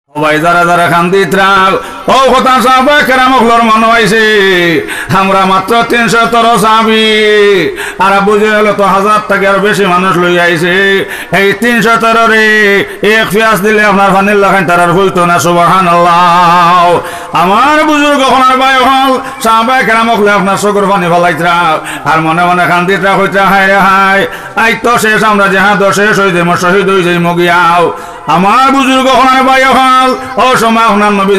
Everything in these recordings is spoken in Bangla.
সবাই যারা যারা খান্দিত্রা ও কথা সাহাবায়ে কেরামগুলোর মনে হইছে আমরা মাত্র 313 সাহাবী আর বুঝে হলো তো 1000 টাকার বেশি মানুষ লই আইছে এই 313 রে এক ফিয়াস দিলে আপনার ফানিল লাগান তারার হইতো না সুবহানাল্লাহ। আমার বুজুর্গ হনার ভাই হল সাহাবায়ে কেরামগুলো আপনার চোখের পানি ফলাইত্রা আর মনে মনে খান্দিত্রা হইত্রা হায় রে হায় আই তো শেষ আমরা জাহাদ শেষ হই যাই শহীদ হই যাই মগিয়াও। আমার বুজুর্গ হনার ভাই হল ও সময় হনার নবী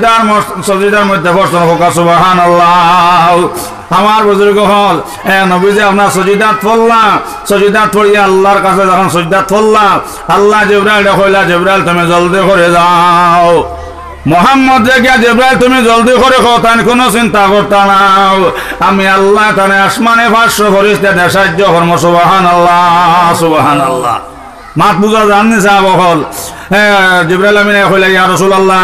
সজিদার মধ্যে বসন হোক সুবহানাল্লাহ। আমার বুজুর্গ হল নবী যে আপনার সজিদাত পড়লাম সজিদাত পড়িয়া আল্লাহর কাছে যখন সজিদাত পড়লাম আল্লাহ জিবরাইল কইলা জিবরাইল তুমি জলদি করে যাও মোহাম্মদ রেখা জিবরাইল তুমি জলদি করে তাই কোনো চিন্তা করতা নাও আমি আল্লাহ তানে আসমানে 500 ফেরেশতা সাহায্য করব সুবহানাল্লাহ সুবহানাল্লাহ। মাত বুঝা জাননি সাহাব হল জিবরাইল আমিন কইলা ইয়া রাসূলুল্লাহ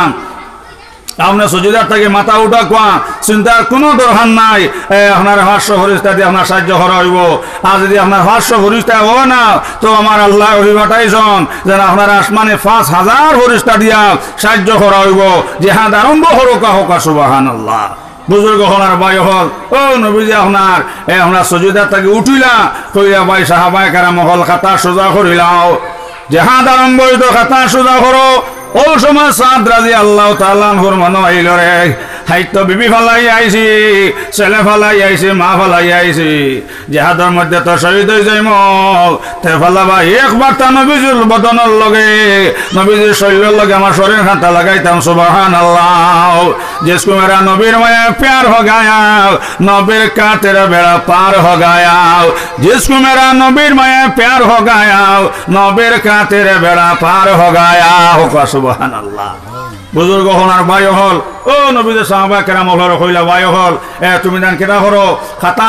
আপনার সজিদার থেকে মাথা উঠা কোয়া চিন্তার কোনো দরকার নাই আপনার 500 ফেরেশতা দিয়ে আপনার সাহায্য করা হইব আর যদি আপনার 500 ফেরেশতা হবে না তো আমার আল্লাহ অভিবাটাইছেন যেন আপনার আসমানে 5000 ফেরেশতা দিয়া সাহায্য করা হইব জিহাদ আরম্ভ হোক সুবহানাল্লাহ। বুজুর্গ হলার ভাই হল ও নবীজি আপনার সজিদার থেকে উঠিলা কইয়া ভাই সাহাবায়ে কেরাম হল খাতা সোজা করিলাও জিহাদ আরম্ভ হইত খাতা সোজা করো। ও সময় সাদ রাদিয়াল্লাহু তাআলা আনহুর মনে হইল রে হাইতো বিবি ফালাই আইছি ছেলে ফালাই আইছি মা ফালাই আইছি জিহাদের মধ্যে তো শহীদ হয়ে যাইম তে ফালাবা একবার তা নবীজির বদনের লগে নবীজির শরীরের লগে আমার শরীর খাতা লাগাইতাম সুবহানাল্লাহ। जिसको मेरा नबीर में प्यार हो गया नबीर का तेरा बेड़ा पार हो गया जिसको मेरा नबीर में प्यार हो गया नबीर का तेरे बेड़ा पार हो गया होगा सुबहानाल्लाह। बुजुर्ग होनार भाई हल ओ नबीजे साहाबा केराम हल কইলা ভাই হল তুমি দান কেটা করো খাতা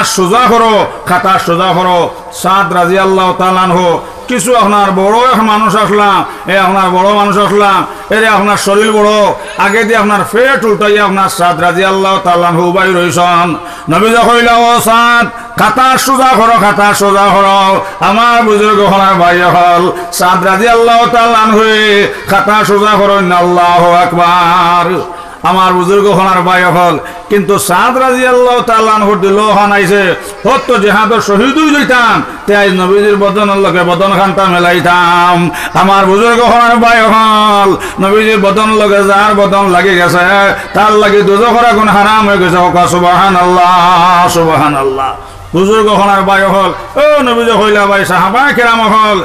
সোজা করো সাদ রাদিয়াল্লাহু তাআলা আনহু কিছু আপনার বড় এক মানুষ আসলাম আপনার বড় মানুষ আসলাম এরে আপনার শরীর বড় আগে দিয়ে আপনার পেট উল্টাইয়া আপনার সাদ রাদিয়াল্লাহু তাআলা আনহু বাই রইছেন নবীজি কইলা ও সাদ খাতা সোজা করো আমার বুজুর্গ হলার ভাই হল সাদ রাদিয়াল্লাহু তাআলা আনহু খাতা সোজা করো আল্লাহু আকবার। আমার বুজুর্গ হনার ভাই হল কিন্তু সাদ রাদিয়াল্লাহু তাআলা আনহুর দিল হানাইছে হত জিহাদের শহীদ হই যাইতাম তাই নবীজির বদনের লগে বদন খানটা মেলাইতাম। আমার বুজুর্গ হনার ভাই হল নবীজির বদন লগে যার বদন লাগি গেছে তার লাগি দুজখের আগুন হারাম হয়ে গেছে সুবহানাল্লাহ সুবহানাল্লাহ। বুজুর্গ হনার ভাই হল ও নবীজি কইলা ভাই সাহাবায়ে কেরাম হল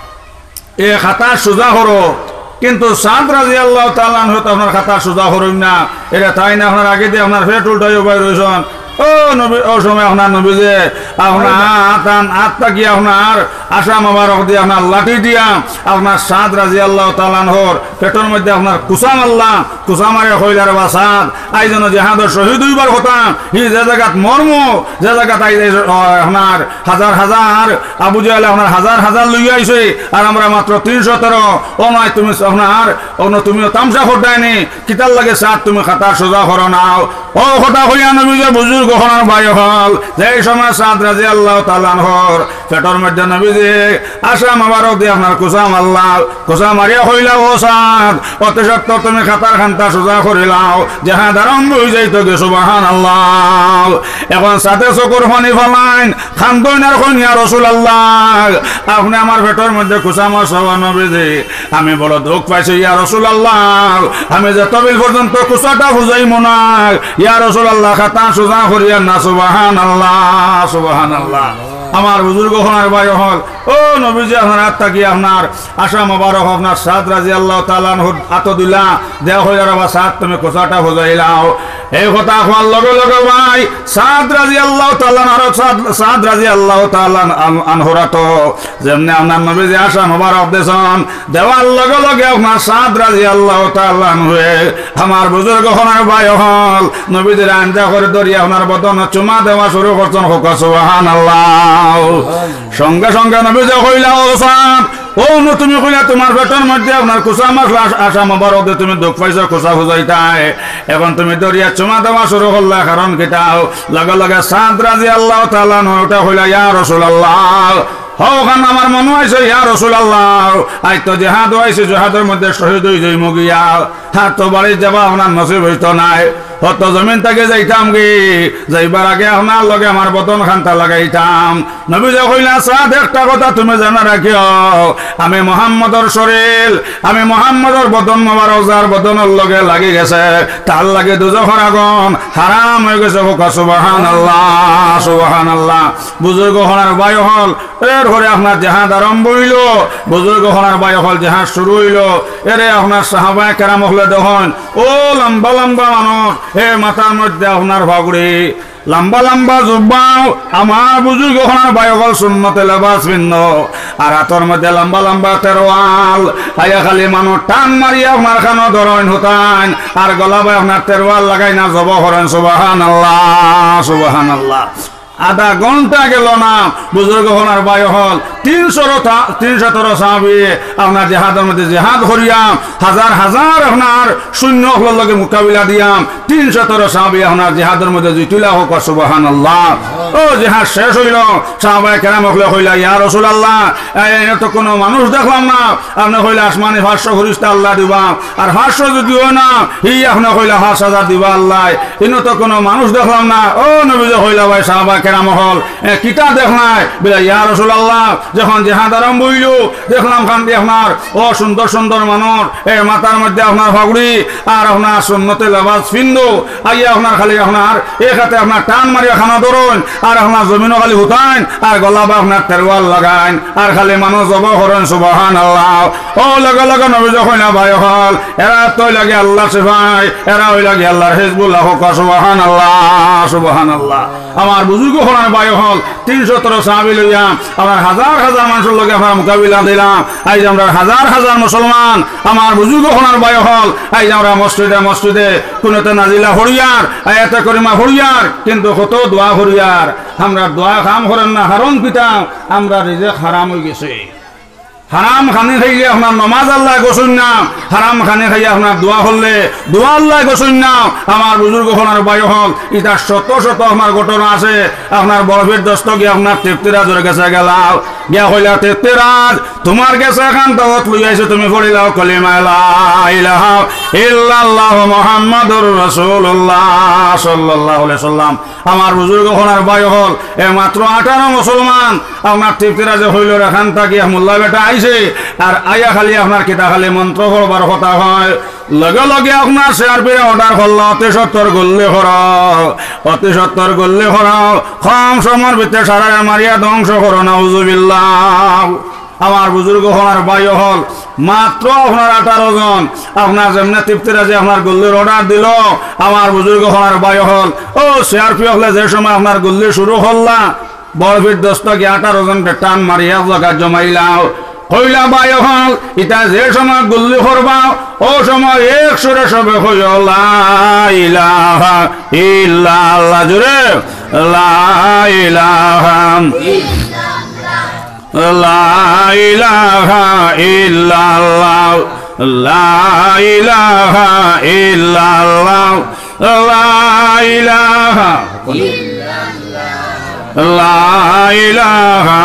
এ খাতা সোজা করো কিন্তু সাদ রাদিয়াল্লাহু তাআলা আনহু তো আপনার খাতা সোজা করুন না এটা তাই না আপনার আগে দিয়ে আপনার পেট উল্টাই উপায় রয়েছেন ও নবী ও সময় আপনার নবীজে আপনার আত্মা কি আপনার আশা মোবারক দিয়ে আপনার লাঠি দিয়া আপনার সাদ রাদিয়াল্লাহু তাআলা আনহুর পেটের মধ্যে আপনার কুসা মারে কইলার বা সাদ আই যেন জিহাদের শহীদ হইবার কথা হি যে জায়গাত মর্ম যে জায়গাত আই আপনার হাজার আবু জাহেল আপনার হাজার লই আইছে আর আমরা মাত্র 313 ও নয় তুমি আপনার তুমিও তামসা ফোটায়নি কিতার লাগে সাদ তুমি খাতা সোজা করো নাও ও কথা কইয়া নবীজে বুজুর্গ হনার ভাই হল যে সময় সাদ রাদিয়াল্লাহু তাআলা আনহুর পেটের মধ্যে নবীজি আশা মোবারক দিয়ে আপনার কুসা মারিয়া কইলা ও সাদ অতি সত্য তুমি খাতার খানটা সোজা করিলাও জিহাদ আরম্ভ হই যাইতো গে সুবহানাল্লাহ। এখন সাথে চকুর পানি ফলাইন খান্দইন আর কইন ইয়া রাসূলুল্লাহ আপনি আমার পেটের মধ্যে কুসা মারছো নবীজি আমি বড় দুঃখ পাইছি ইয়া রাসূলুল্লাহ আমি যে তবিল পর্যন্ত কুসাটা বুঝাইমু না ইয়া রাসূলুল্লাহ খাতা সোজা করিয়া না সুবহানাল্লাহ সুবহানাল্লাহ। আমার বুজুর্গ হনার ভাই হল ও নবীজি আপনার আত্মা কি আপনার আশা মোবারক আপনার সাদ রাদিয়াল্লাহু তাআলা আনহুর আতদুল্লাহ দেহ হইয়া বা সাদ তুমি কোসাটা বুঝাইলাও এই কথা হওয়ার লগে লগে ভাই সাদ রাদিয়াল্লাহু তাআলা আনহুর তো যেমনি আপনার নবীজি আশা মোবারক দেন দেওয়ার লগে লগে আপনার সাদ রাদিয়াল্লাহু তাআলা আনহু আমার বুজুর্গ হনার ভাই হল নবীজির আঞ্জা করে ধরিয়া আপনার বদন চুমা দেওয়া শুরু করছেন হোক সুবহানাল্লাহ। সঙ্গে সঙ্গে নবীজি কইলা ও সাদ ও তুমি কইলা তোমার পেটের মধ্যে আপনার কুসা মারলা আশা মোবারক তুমি দুঃখ পাইছো কুসা বুঝাইতাই এখন তুমি দরিয়া চুমা দেওয়া শুরু করলা কারণ কিটাও লগে লগে সাদ রাদিয়াল্লাহু তাআলা ওটা কইলা ইয়া রাসূলুল্লাহ হওখান আমার মনে হয়েছে ইয়া রাসূলুল্লাহ আই তো জিহাদ হয়েছে জিহাদের মধ্যে শহীদ হয়ে যাই মগিয়া আর তো বাড়ি যাবা আপনার নসিব হইতো নাই অত জমিন থেকে যাইতাম কি যাইবার আগে আপনার লগে আমার বদন খান্তা লাগাইতাম নবী যে কইলা সাদ একটা কথা তুমি জানা রাখিও আমি মুহাম্মদর শরীর আমি মুহাম্মদর বদন মোবারক যার বদনের লগে লাগি গেছে তার লাগে দুজখের আগুন হারাম হয়ে গেছে সুবহানাল্লাহ সুবহানাল্লাহ বুজুর্গ হনার বায়ু হল এর ঘরে আপনার জাহাজ আরম্ভ হইল বুজুর্গ হনার বায়ু হল জাহাজ শুরু হইল এরে আপনার সাহাবায়ে কেরাম হলে দেখুন ও লম্বা লম্বা মানুষ এ মাথার মধ্যে আপনার ভাগড়ি লম্বা লম্বা জুব্বাও আমার বুজুর্গ হনার বায়ু হল সুন্নতে লেবাস ভিন্ন আর হাতর মধ্যে লম্বা লম্বা তেরোয়াল আয়া খালি মানুষ টান মারিয়া আপনার খানো ধরেন হতান আর গলা বাই আপনার তেরোয়াল লাগাই না জব করেন সুবহানাল্লাহ সুবহানাল্লাহ আধা ঘন্টা গেল না বুজুর্গ হনার বায়ু হল 317 সাহাবী আপনার জেহাদের মধ্যে জেহাদ করিয়াম হাজার হাজার আপনার সৈন্য লগে মোকাবিলা দিয়াম 317 সাহাবী আপনার জেহাদের মধ্যে জিতুলা হোক সুবহানাল্লাহ ও জেহাদ শেষ হইল সাহাবায়ে কেরাম কইলা ইয়া রাসূলুল্লাহ এত কোনো মানুষ দেখলাম না আপনি কইলা আসমানি 500 ফেরেশতা আল্লাহ দিবা আর 500 যদি হয় না ই আপনি কইলা 5000 দিবা আল্লাহ ইনো তো কোনো মানুষ দেখলাম না ও নবী কইলা ভাই সাহাবা কেরাম হল কিতা দেখলাই বলে ইয়া রাসূলুল্লাহ যখন জেহাদ আরম্ভ হইল দেখলাম খান দিয়ে আপনার ও সুন্দর সুন্দর মানুষ এ মাথার মধ্যে আপনার ফাগড়ি আর আপনার সুন্নতে লেবাস ফিন্দু আইয়া আপনার খালি আপনার এক হাতে আপনার টান মারিয়া খানা ধরুন আর আপনার জমিনও খালি হুতাইন আর গলা বা আপনার তেরওয়াল লাগাইন আর খালি মানুষ জব করেন সুবহানাল্লাহ ও লগে লগে নবী যখন ভাই হল এরা তো লাগে আল্লাহ সিফাই এরা ওই লাগে আল্লাহর হিজবুল্লাহ সুবহানাল্লাহ সুবহানাল্লাহ আমার বুজুর্গ হলার বায়ু হল 317 সাহাবী লইয়া আমার হাজার হাজার মানুষের লগে আমরা মোকাবিলা দিলাম আজ আমরা হাজার হাজার মুসলমান আমার বুজুর্গ হলার বায়ু হল আজ আমরা মসজিদে মসজিদে কোনতে নাজিলা হরিয়ার আয়াতে করিমা হরিয়ার কিন্তু কত দোয়া হরিয়ার আমরা দোয়া কাম করেন না হারণ পিতাম আমরা রিজিক হারাম হয়ে গেছে হারাম খানি খাইলে আপনার নমাজ আল্লাহ গোসুন না হারাম খানি খাইলে আপনার দোয়া হলে দোয়া আল্লাহ গোসুন না আমার বুজুর্গ হলার বায়ু হল ইটা শত শত আমার ঘটনা আছে আপনার বরফের দস্ত গিয়ে আপনার তেপ্তিরাজের কাছে গেলাও গিয়া হইলা তেপ্তিরাজ তোমার কাছে এখান দাওয়াত লই আইছো তুমি পড়িলাও কালিমা লা ইলাহা ইল্লাল্লাহ মুহাম্মাদুর রাসূলুল্লাহ সাল্লাল্লাহু আলাইহি সাল্লাম আমার বুজুর্গ হলার বায়ু হল এ মাত্র 18 মুসলমান আপনার তেপ্তিরাজে হইল এখান থাকি মোল্লা বেটা আর আয়া খালি আপনার কিতা খালি মন্ত্র করবার কথা হয় লগে লগে আপনার শেয়ার পেয়ে অর্ডার করলো অতি সত্তর গল্লে করাও কম সময়ের ভিতরে সারা মারিয়া ধ্বংস করো নাউজুবিল্লাহ আমার বুজুর্গ হলার বায়ু হল মাত্র আপনার 18 জন আপনার যেমন তৃপ্তিরাজে আপনার গল্লির অর্ডার দিল আমার বুজুর্গ হলার বায়ু হল ও শেয়ার পেয়ে হলে যে সময় আপনার গল্লি শুরু করলা বরফির দস্তকে 18 জনকে টান মারিয়া জায়গা জমাইলাও হইলা বায়ু হল ইটা যে সময় গুল্লি করবা ও সময় এক সুরে সবে হইল লা ইলাহা ইল্লাল্লাহ জুরে লা ইলাহা লা ইলাহা ইল্লাল্লাহ লা ইলাহা ইল্লাল্লাহ লা ইলাহা লা ইলাহা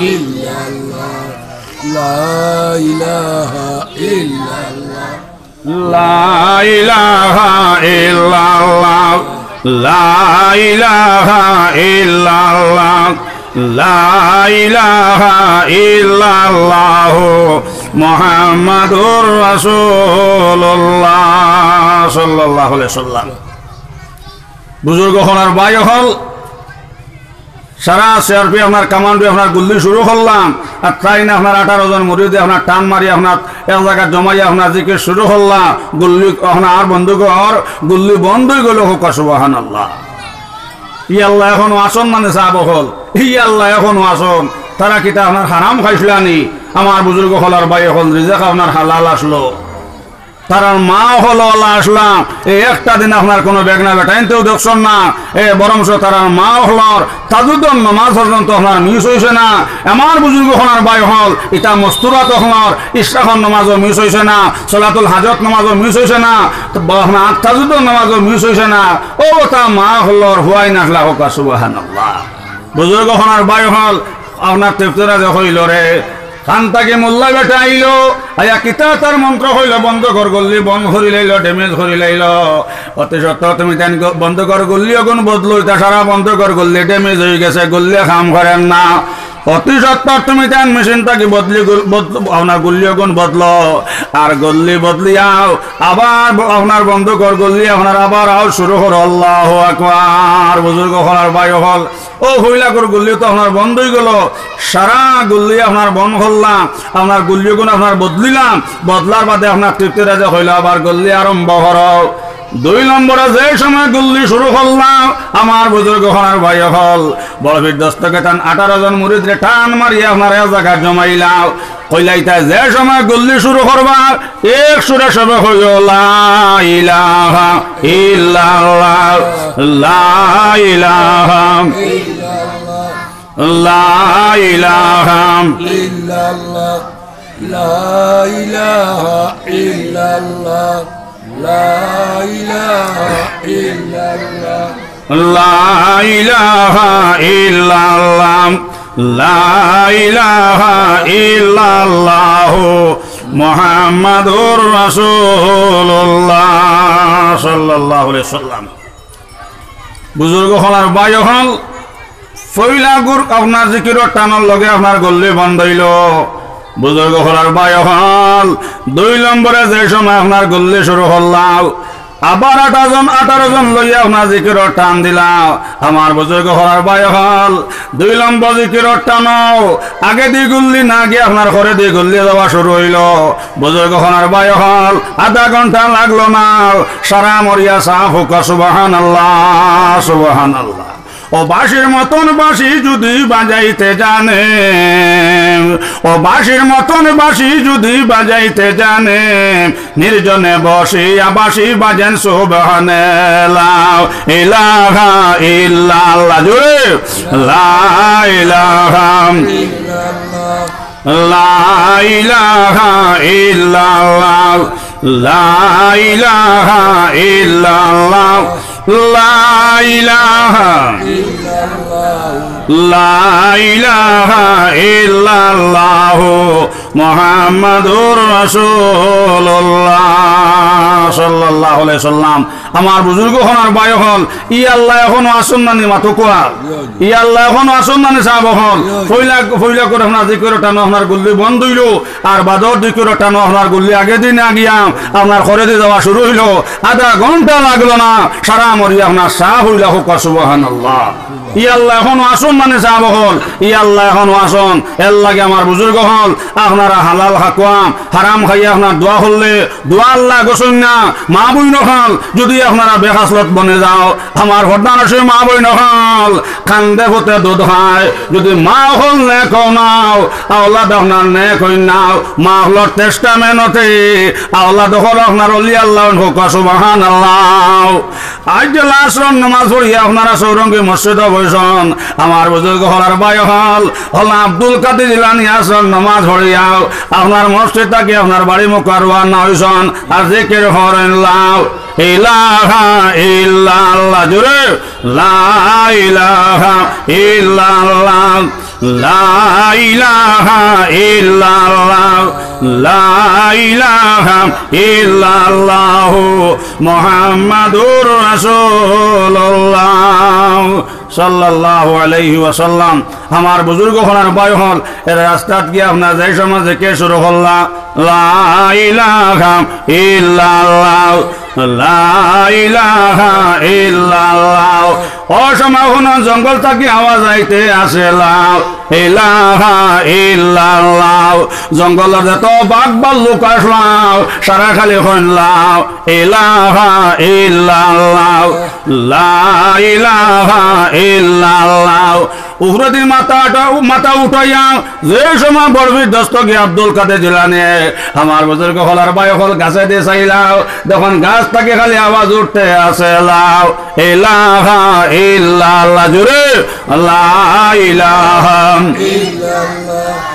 لا إله إلا الله لا إله إلا الله لا إله إلا الله لا إله إلا الله محمد رسول الله صلى الله عليه وسلم বুজুর্গ হলার বায়ু হল সারা শেয়ারপি আপনার কামান্ডে আপনার গুল্লি শুরু করলাম আর তাই না আপনার 18 জন মুরিদে আপনার টান মারি আপনার এক জায়গায় জমাইয়া আপনার জিকির শুরু করলাম গুল্লি আপনার বন্ধুঘর গুল্লি বন্ধ হয়ে গেল হোক সুবহানাল্লাহ ই আল্লাহ এখনো আসন মানে চাব হল ই আল্লাহ এখনো আসন তারা কিতা আপনার হারাম খাইছিলানি আমার বুজুর্গ হলার বাই হল রিজাক আপনার হালাল আসলো তার মা হলো আসলাম এই একটা দিন আপনার কোনো বেগনা বেটাইনতেও দেখছেন না বরংস তার মা হলর তাজুদ্দন নামাজ পর্যন্ত আপনার মিস হয়েছে না আমার বুজুর্গ হলার বাই হল ইটা মস্তুরাত হলর ইশরাখন নামাজও মিস হয়েছে না সলাতুল হাজত নামাজও মিস হয়েছে না আপনার তাজুদ্দন নামাজও মিস হয়েছে না ও তা মা হলর হুয়াই নাখলা হোক সুবহানাল্লাহ বুজুর্গ হলার বাই হল আপনার তেপ্তরা যে হইল রে খান্তাকে মোল্লা বেটা আইল আয়া কিতা তার মন্ত্র হইল বন্ধ কর গল্লি বন্ধ করি লাইল ড্যামেজ করি লাইল অতি সত্ত্বেও তুমি তাই বন্ধ কর গল্লি অগুন বদলো এটা সারা বন্ধ কর গল্লি ড্যামেজ হয়ে গেছে গল্লি কাম করেন না অতি সত্ত্বর তুমি তাই মেশিনটাকে বদলি আপনার গল্লি অগুন বদলো আর গল্লি বদলিয়াও আবার আপনার বন্ধ কর গল্লি আপনার আবার আও শুরু করো আল্লাহু আকবার বুজুর্গ হল আর ভাই হল ও হইলা কর গল্লি তো আপনার বন্ধ হয়ে গেল সারা গল্লি আপনার বন্ধ করলাম আপনার গল্লি গুণ আপনার বদলিলাম বদলার বাদে আপনার তৃপ্তি রাজা হইল আবার গল্লি আরম্ভ করো 2 নম্বরে যে সময় গুল্লি শুরু করলাম আমার বুজুর্গ হল ভাই হল বড় বিধ্বস্তকে টান 18 জন মুরিদরে টান মারিয়া আপনার এক জায়গায় জমাইলাম কইলাইতা যে সময় গুল্লি শুরু করবা এক সুরে সবে হইল লা ইলাহা ইল্লাল্লাহ লা ইলাহা লা ইলাহা ইল্লাল্লাহ লা ইলাহা ইল্লাল্লাহ লা ইলাহা ইল্লাল্লাহ লা ইলাহা ইল্লাল্লাহ লা ইলাহা ইল্লাল্লাহ মুহাম্মাদুর রাসূলুল্লাহ সাল্লাল্লাহু আলাইহি সাল্লাম বুজুর্গ হলার ভাই হল ফইলা গুর আপনার জিকির টানর লগে আপনার গল্লি বন্ধ হইল বুজুর্গ হলার ভাই হল 2 নম্বরে যে সময় আপনার গল্লি শুরু করলাম আবার 18 জন লইয়া আপনার জিকির টান দিলাম আমার বুজুর্গ হলার ভাই হল 2 নম্বর জিকির টানো আগে দি গুল্লি না গিয়ে আপনার ঘরে দি গুল্লি দেওয়া শুরু হইল বুজুর্গ হলার ভাই হল আধা ঘন্টা লাগলো না সারা মরিয়া সাফ হোক সুবহানাল্লাহ সুবহানাল্লাহ ও বাঁশির মতন বাঁশি যদি বাজাইতে জানে ও বাঁশির মতন বাঁশি যদি বাজাইতে জানে নির্জনে বসিয়া বাঁশি বাজেন সুবহানাল্লাহ ইলাহা ইল্লাল্লাহ জোরে লা ইলাহা লা ইলাহা ইল্লাল্লাহ লা ইলাহা ইল্লাল্লাহ লা ইলাহা লা ইলাহা ইল্লাল্লাহ মুহাম্মাদুর রাসূলুল্লাহ সাল্লাল্লাহু আলাইহি সাল্লাম আমার বুজুর্গ হনার ভাই হল ই আল্লাহ এখনো আসুন না নি মাতো কোয়া ই আল্লাহ এখনো আসুন না নি সাহাব হল ফইলা করে আপনার জিকির টানো আপনার গুল্লি বন্ধ হইল আর বাদর জিকির টানো আপনার গুল্লি আগে দিন আগিয়াম আপনার ঘরে দিয়ে যাওয়া শুরু হইল আধা ঘন্টা লাগলো না সারা মরি আপনার সাহ হইলা হোক সুবহানাল্লাহ ই আল্লাহ এখনো আসুন মানে সাহাব হল ই আল্লাহ এখনো আসুন এর লাগে আমার বুজুর্গ হল আপনারা হালাল খাকুয়াম হারাম খাইয়া আপনার দোয়া হলে দোয়া আল্লাহ গোসন না মা বই নখাল যদি আপনারা বেহাসলত বনে যাও আমার ঘটনার সে মা বই নখাল কান্দে হতে দুধ খায় যদি মা হল নে কও নাও আওলাদ আপনার নে কই নাও মা হলর টেস্টামেন্টে আওলাদ হল আপনার অলি আল্লাহ হোক সুবহানাল্লাহ আজ যে লাস্ট নামাজ পড়িয়া আপনারা সৌরঙ্গী মসজিদে বইসন আমার বুজুর্গ হলার ভাই হল আব্দুল কাদের জিলানী আসন নামাজ পড়িয়াও আপনার মসজিদ থাকি আপনার বাড়ি মুকারওয়া না হইসন আর জিকির করেন লাও ইলাহা ইল্লাল্লাহ জোরে লা ইলাহা ইল্লাল্লাহ লা ইলাহা ইল্লাল্লাহ লা ইলাহা ইল্লাল্লাহ মুহাম্মাদুর রাসূলুল্লাহ সাল্লাল্লাহু আলাইহি ওয়াসাল্লাম আমার বুজুর্গ হলার ভাই হল এর রাস্তাত গিয়ে আপনার যে সমাজে কে শুরু করলা লা ইলাহা ইল্লাল্লাহ লা ইলাহা ইল্লাল্লাহ অসময় হন জঙ্গল থাকি আওয়াজ আইতে আসে লা ইলাহা ইল্লাল্লাহ জঙ্গলের যত বাঘ ভাল্লুক আসলাম সারা খালি হইলাম ইলাহা ইল্লাল্লাহ লা ইলাহা ইল্লাল্লাহ উহরদি মাথা উঠাইয়া যে সময় বড়বীর দস্তগি আব্দুল কাদের জিলানী আমার বুজুর্গ হলার ভাই হল গাছে দিয়ে চাইলাও যখন গাছ থেকে খালি আওয়াজ উঠতে আসে লাও ইলাহা ইল্লাল্লাহ জুরে লা ইলাহা ইল্লাল্লাহ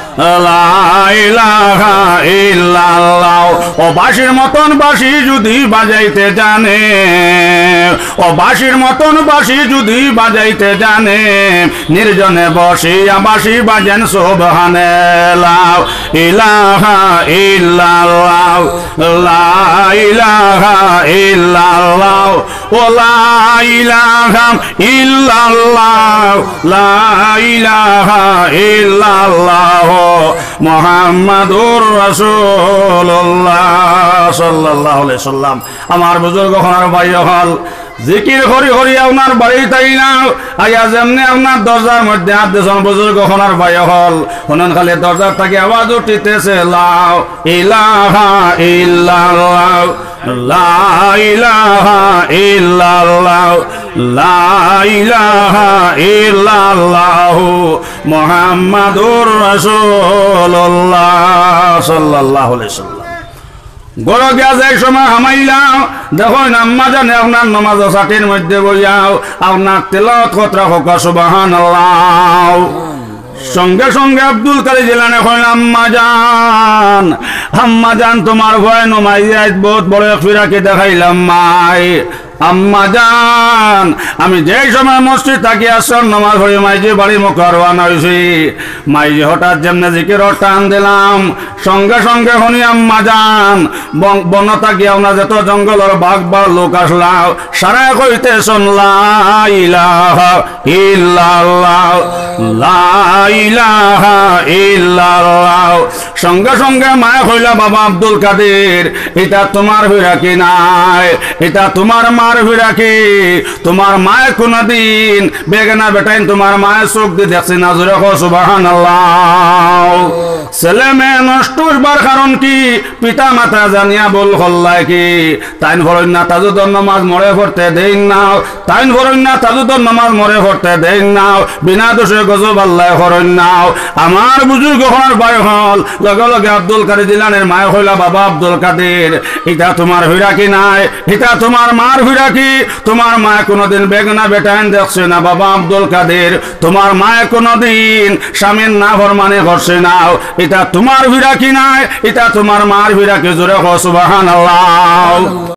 লা ইলাহা ইল্লাল্লাহ। ও বাঁশির মতন বাঁশি যদি বাজাইতে জানে, ও বাঁশির মতন বাঁশি যদি বাজাইতে জানে, নির্জনে বসিয়া বাঁশি বাজেন সুবহানাল্লাহ। ইলাহা ইল্লাল্লাহ, লা ইলাহা ইল্লাল্লাহ, ও লা ইলাহা ইল্লাল্লাহ, লা ইলাহা ইল্লাল্লাহ মুহাম্মাদুর রাসূলুল্লাহ সাল্লাল্লাহু আলাইহি সাল্লাম। আমার বুজুর্গ হনার ভাই হল জিকির হরি হরি আপনার বাড়ি তাই না আয়া যেমনি আপনার দরজার মধ্যে হাত দিয়েছেন বুজুর্গ হনার ভাই হল হনন খালি দরজার থেকে আওয়াজ উঠিতেছে লা ইলাহা ইল্লাল্লাহ, লা ইলাহা ইল্লাল্লাহ, লা ইলাহা ইল্লাল্লাহ মুহাম্মাদুর রাসূলুল্লাহ সাল্লাল্লাহু আলাইহি সাল্লাম। গড় গিয়া যে সময় হামাইলাম দেখুন আম্মা জানে আপনার নমাজ সাটির মধ্যে বইয়াও আপনার তেলাওয়াত কতরা হোক সুবহানাল্লাহ। সঙ্গে সঙ্গে আব্দুল কাদের জিলানী কইলেন আম্মা জান তোমার ভয় নমাই আজ বহুত বড় ফিরাকে দেখাইলাম মাই। আম্মা জান আমি যে সময় মসজিদ থাকি আসর নামাজ পড়ি মাইজি বাড়ি মুখ রওনা হইছি, মাইজি হঠাৎ যেমনে জিকির টান দিলাম সঙ্গে সঙ্গে হনি আম্মা জান বন থাকি আমরা যত জঙ্গলের বাঘ বা লোক আসলাম সারা কইতে লা ইলাহা ইল্লাল্লাহ, লা ইলাহা ইল্লাল্লাহ। সঙ্গে সঙ্গে মায় কইলা বাবা আব্দুল কাদের এটা তোমার ফিরাকি নাই, এটা তোমার মার ফিরাকি। তোমার মায়ের কোনদিন বেগনা বেটাইন তোমার মায়ের চোখ দিয়ে দেখছি না, জোরে কও সুবহানাল্লাহ। ছেলে মেয়ে নষ্ট হইবার কারণ কি পিতা মাতা জানিয়া বল হল্লায় কি তাইন ভরণ না তাজুদর নামাজ মরে পড়তে দেই না, তাইন ভরণ না তাজুদর নামাজ মরে পড়তে দেই না, বিনা দোষে গজব আল্লাহ ভরণ নাও। আমার বুজুর্গ হওয়ার ভাই হল লগে লগে আব্দুল কাদের জিলানীর মায় হইলা বাবা আব্দুল কাদের এটা তোমার ফিরাকি নাই, এটা তোমার মার ফিরাকি। তোমার মায় কোনদিন বেগনা বেটাইন দেখছে না বাবা আব্দুল কাদের, তোমার মায় কোনদিন স্বামীর না ফরমানি করছে না, এটা তোমার ফিরাকি নাই, এটা তোমার মার ফিরাকি। জোরে কও সুবহানাল্লাহ।